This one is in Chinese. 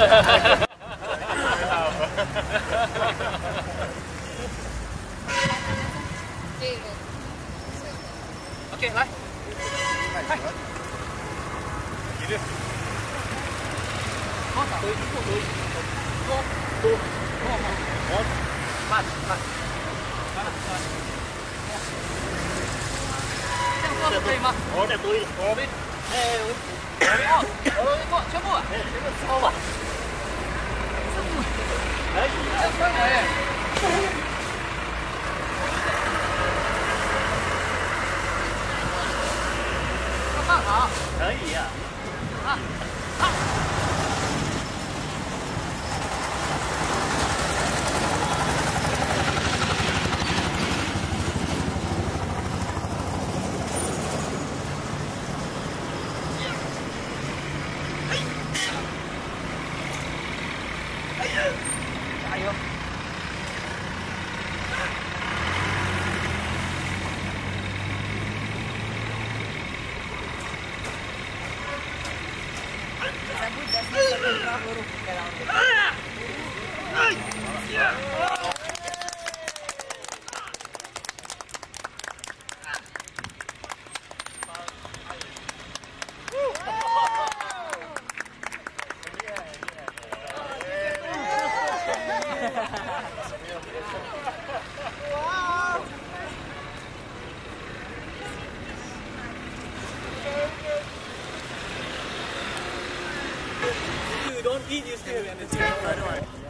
OK， 来，快，一律，好，多，慢，这样做可以吗？我再多一点，我全部啊，全部抄吧，可以啊，好，可以呀、啊。加油！You don't eat, you still